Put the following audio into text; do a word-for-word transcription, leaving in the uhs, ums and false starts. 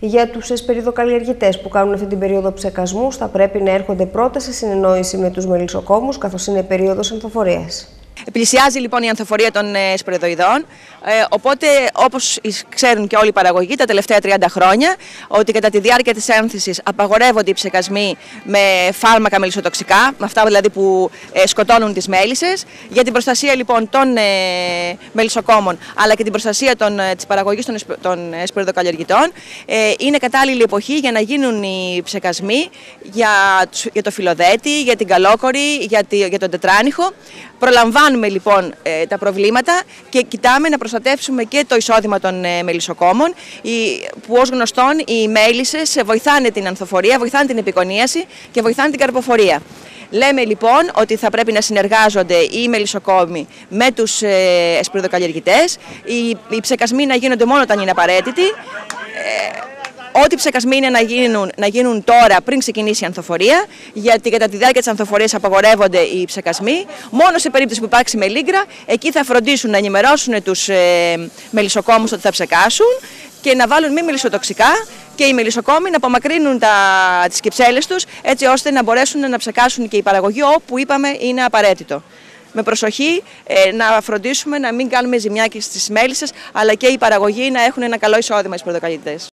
Για τους εσπεριδοκαλλιεργητές που κάνουν αυτή την περίοδο ψεκασμού, θα πρέπει να έρχονται πρώτα σε συνεννόηση με τους μελισσοκόμους, καθώς είναι περίοδος ανθοφορίας. Πλησιάζει λοιπόν η ανθοφορία των σπεριδοειδών, ε, οπότε όπως ξέρουν και όλοι οι παραγωγοί τα τελευταία τριάντα χρόνια, ότι κατά τη διάρκεια της άνθησης απαγορεύονται οι ψεκασμοί με φάρμακα μελισσοτοξικά, με αυτά δηλαδή που ε, σκοτώνουν τις μέλισσες. Για την προστασία λοιπόν των ε, μελισσοκόμων, αλλά και την προστασία των, ε, της παραγωγής των, των σπεριδοκαλλιεργητών, ε, είναι κατάλληλη εποχή για να γίνουν οι ψεκασμοί για, για το φυλλοδέτη, για την καλόκορη, για, τη, για τον τετράνιχο. Προλαμβάνουμε λοιπόν ε, τα προβλήματα και κοιτάμε να προστατεύσουμε και το εισόδημα των ε, μελισσοκόμων, οι, που ως γνωστόν οι μέλισσες βοηθάνε την ανθοφορία, βοηθάνε την επικονίαση και βοηθάνε την καρποφορία. Λέμε λοιπόν ότι θα πρέπει να συνεργάζονται οι μελισσοκόμοι με τους ε, εσπεριδοκαλλιεργητές, οι, οι ψεκασμοί να γίνονται μόνο όταν είναι απαραίτητοι. Ε, Ό,τι ψεκασμοί είναι να γίνουν, να γίνουν τώρα πριν ξεκινήσει η ανθοφορία, γιατί κατά τη διάρκεια της ανθοφορίας απαγορεύονται οι ψεκασμοί. Μόνο σε περίπτωση που υπάρξει μελίγρα, εκεί θα φροντίσουν να ενημερώσουν τους ε, μελισσοκόμους ότι θα ψεκάσουν και να βάλουν μη μελισσοτοξικά και οι μελισσοκόμοι να απομακρύνουν τα, τις κυψέλες τους, έτσι ώστε να μπορέσουν να ψεκάσουν και η παραγωγή όπου είπαμε είναι απαραίτητο. Με προσοχή ε, να φροντίσουμε να μην κάνουμε ζημιά και στις μέλισσες, αλλά και η παραγωγή να έχουν ένα καλό εισόδημα οι σπεριδοκαλλιεργητές.